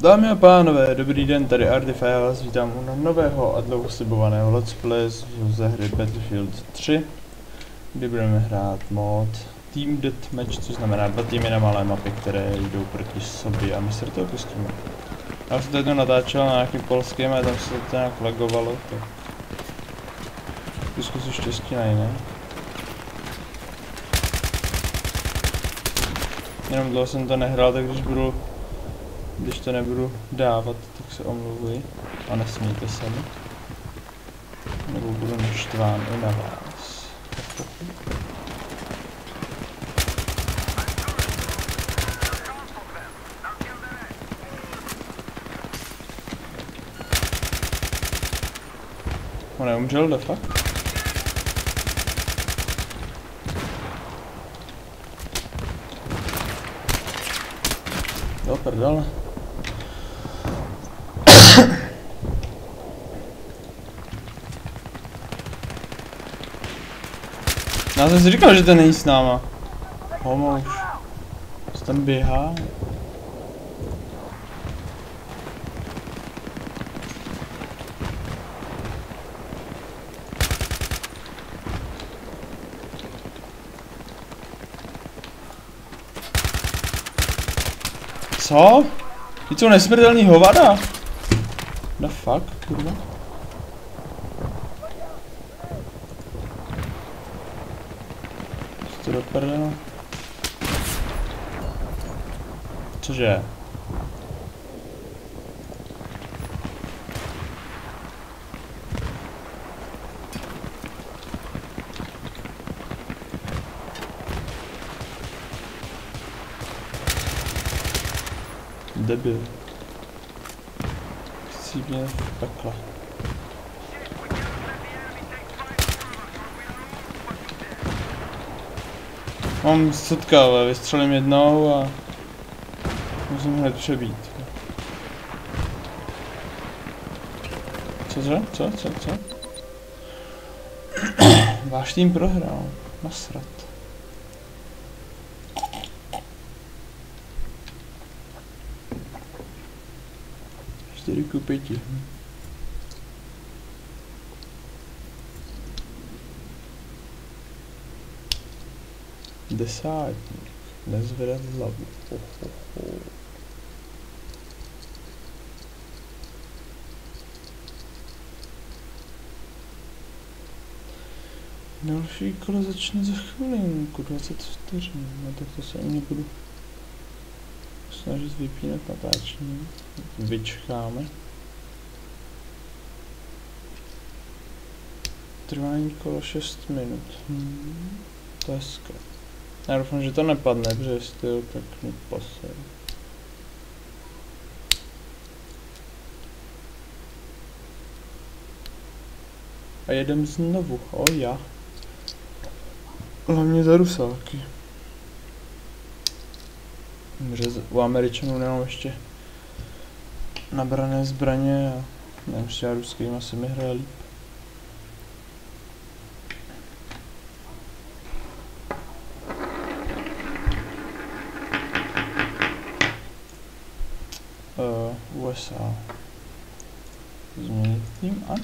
Dámy a pánové, dobrý den, tady Artif a já vás vítám u nového a dlouho slibovaného Let's Play ze hry Battlefield 3, kdy budeme hrát mod Team Deathmatch, což znamená 2 týmy na malé mapě, které jdou proti sobě a my se do toho pustíme. Já jsem to natáčel na nějakým polským a tam se to nějak lagovalo, tak zkusím štěstí na jiné. Jenom dlouho jsem to nehrál, tak když to nebudu dávat, tak se omluvuji a nesmíte se mi. Nebo budu naštván i na vás. On neumřel, de fakt? Jo, prdele. Já jsem si říkal, že to není s náma. Homo už. Co tam běhá? Co? Ty jsou nesmrtelný hovada? The fuck, kurva? Co to do prdele? Cože? Debil. Chcípně v pekle. Mám sotka, ale vystřelím jednou a musím hned přebít. Cože? Co? Váš tým prohrál. Nasrat. 4:5. Desátník. Nezvedat hlavu. Další kolo začne za chvilinku, 20 vteřin. No tak to se ani budu snažit vypínat natáčení. Vyčkáme. Trvání kolo 6 minut. To je hezké. Já doufám, že to nepadne, protože jestli jo, tak mi poser. A jedem znovu, já. Hlavně za Rusáky. Že u Američanů nemám ještě nabrané zbraně a nevím, že já ruským asi mi hraje líp. USA. Změnit tým? Ano.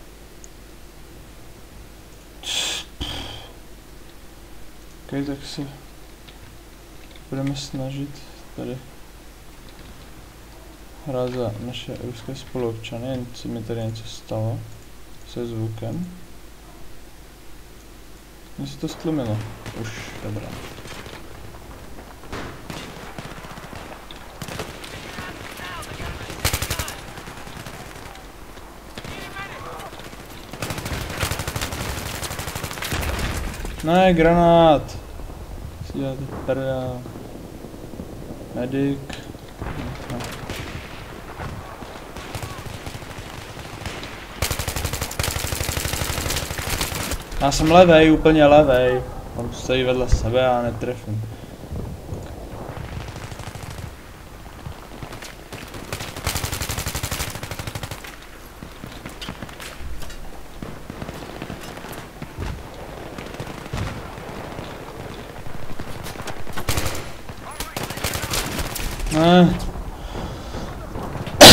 Ok, tak si budeme snažit tady hrát za naše ruské spoluobčany, jen si mi tady něco stalo se zvukem. Mně se to stlumilo. Už, dobrá. Ne, granát! Si děláte prdel. Medic. Já jsem levej, úplně levej. On stojí vedle sebe a netrefím.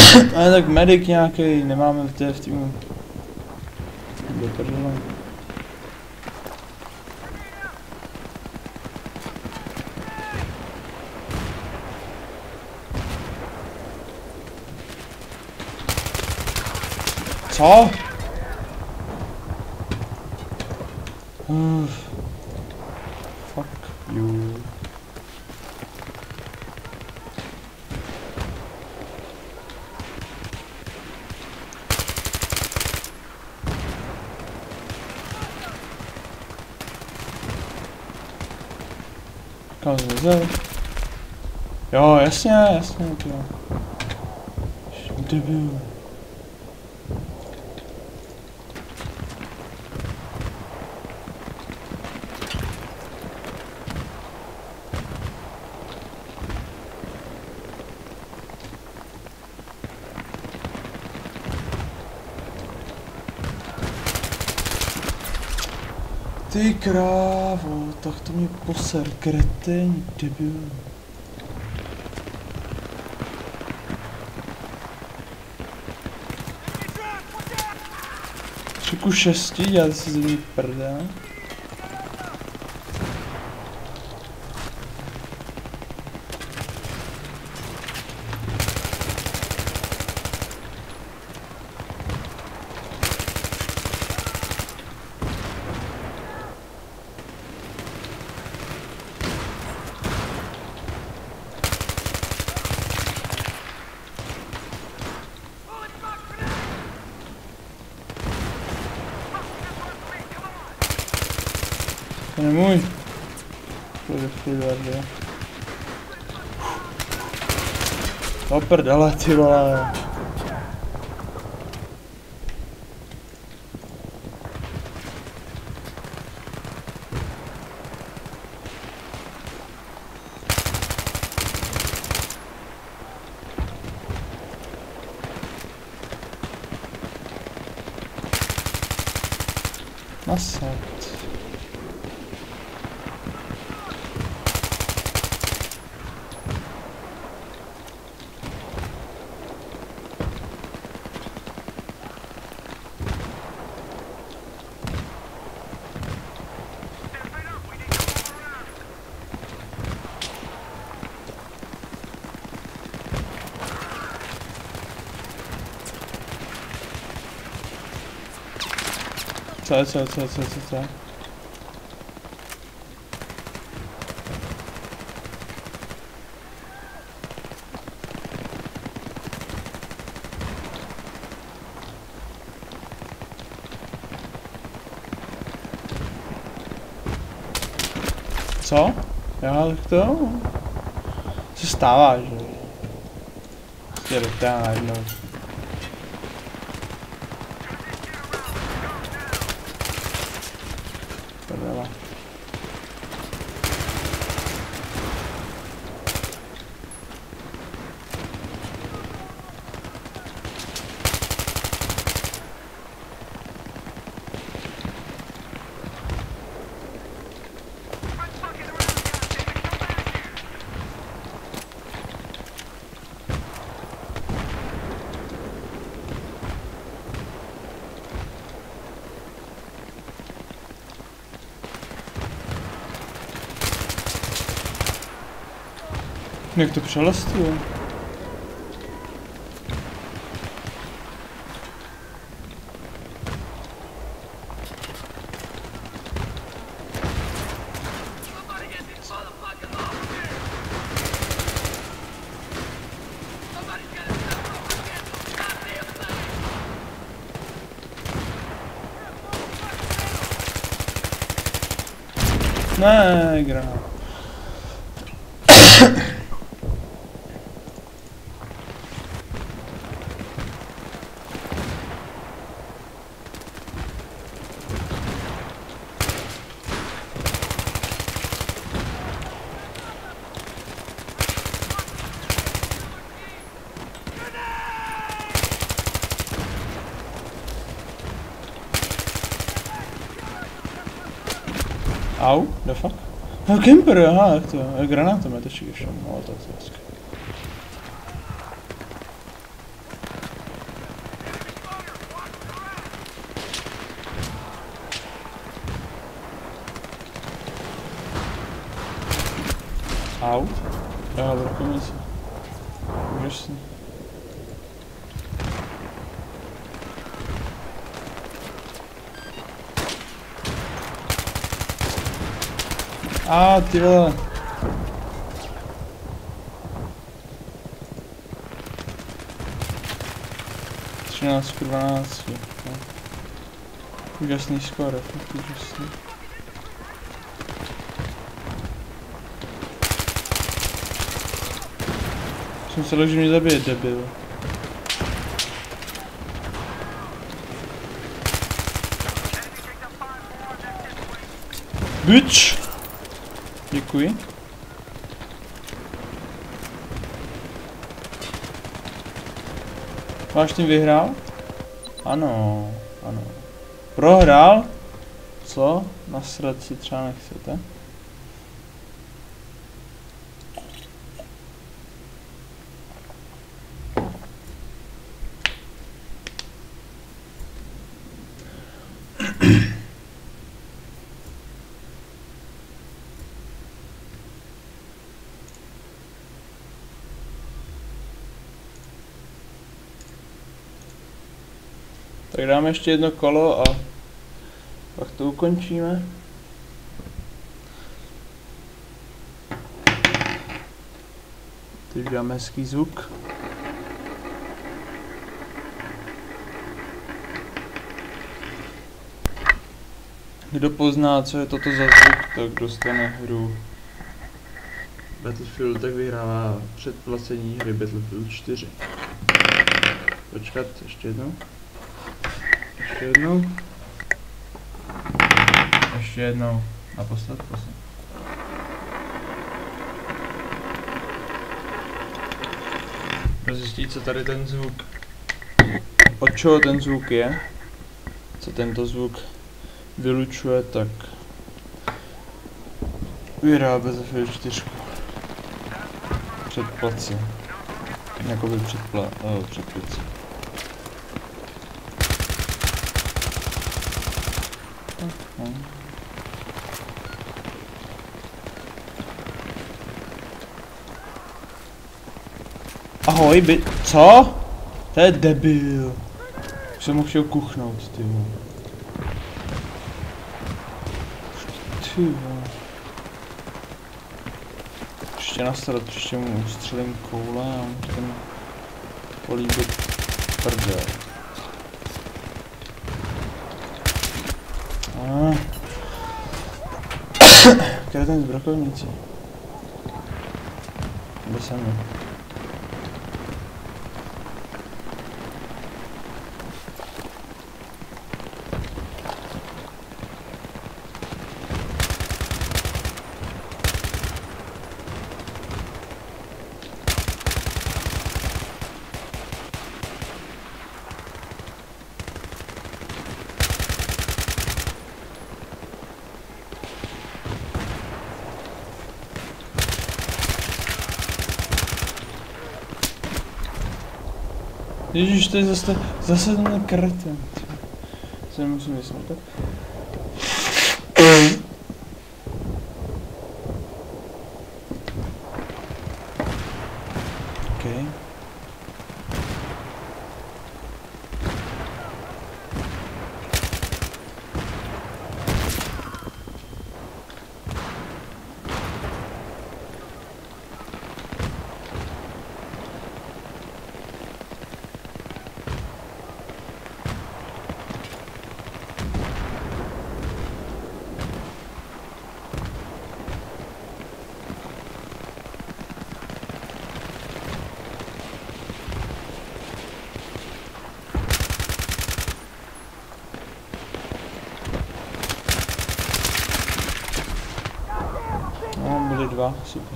Ale tak medic nějaký nemáme v týmu. Do prdele. Co? Fuck you. Kam zmizel? Jo, jasně, jo. Debil. Ty krávo, tak to mě poser, kretin, debil. Tři ku 6, já si zlý prdel. To je můj. To prdele, ty vole. Nasad. Co? Co? Já tak to se stává, že? Prostě dotáhne najednou. Prdela. Jak to přelestuje? Ne, granát. Au, the fuck? No Kemper, aha, jak to je, granátomet ještě ještě, no to je hezky. Au. Já v rokomici. Úžasný. Ty vole. Třináct ku 12. No. Úžasný skoro, fakt úžasný. Jsem se že mě zabije, debil. Bitch! Děkuji. Váš tým vyhrál? Ano, ano. Prohrál? Co? Nasrat si třeba nechcete? Tak dáme ještě jedno kolo a pak to ukončíme. Teď dáme hezký zvuk. Kdo pozná, co je toto za zvuk, tak dostane hru Battlefield, tak vyhrává předplacení hry Battlefield 4. Počkat, ještě jednou. Ještě jednou. Ještě jednou. Naposled, prosím. Zjistit, co tady ten zvuk, od čeho ten zvuk je, co tento zvuk vylučuje, tak vyhrává Battlefield 4. Předplací. Jakoby předplací. Ahoj, co? To je debil. Už jsem ho chtěl kuchnout, ty vole. Ty vole. Ještě nastarat, ještě mu ustřelím koule a on ten políbit prdel. Kde je ten zbrokovníci? Kde jsem je? Ježíš, to je zase ten kreten. Se nemusím vysmítat. Okay. Byly dva, super.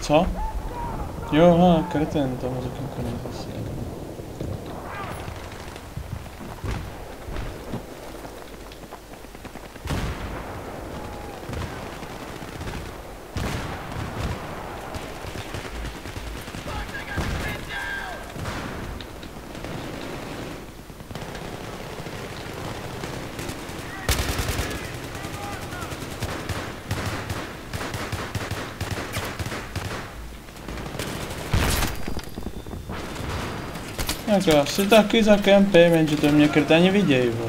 Co? Jo, ha, kreten, tam řeknu konec zase. Tak já si taky zakempím, jenže to mě krtani vidějí, vole.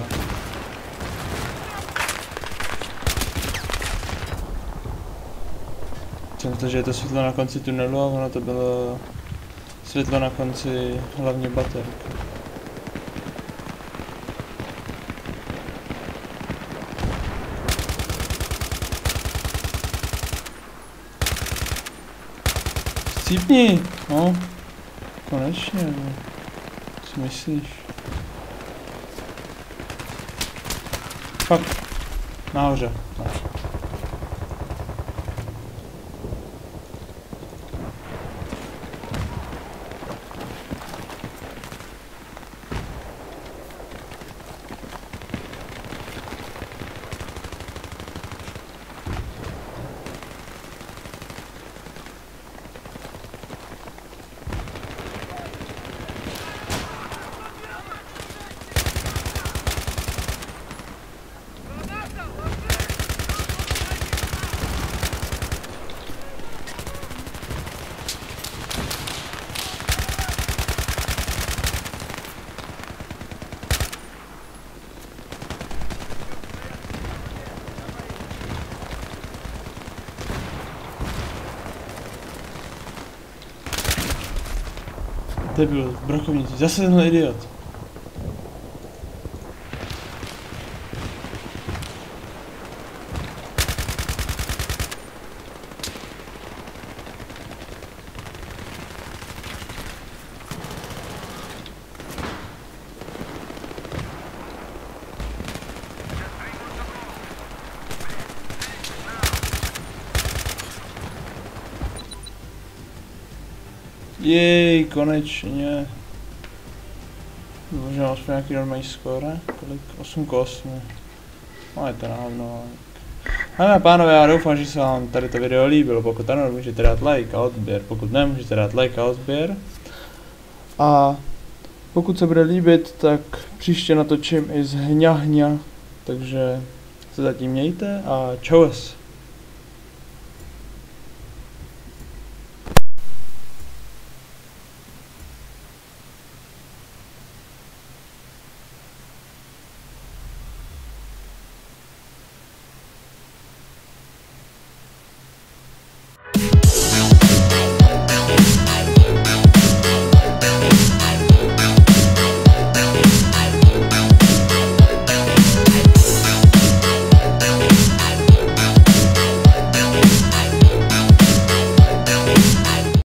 Jsem to, že je to světlo na konci tunelu a ono to bylo světlo na konci hlavní baterky. Scípni, no. Konečně, no. Co myslíš? Fakt. Nahoře. Debil, brokovníci, zase tenhle idiot. Jej, konečně. Možná aspoň nějaký normální skóre. Kolik? 8-8. No je to návno. Dámy a pánové, já doufám, že se vám tady to video líbilo. Pokud ano, můžete dát like a odběr. Pokud ne, můžete dát like a odběr. A pokud se bude líbit, tak příště natočím i z hňa. Takže se zatím mějte a čau.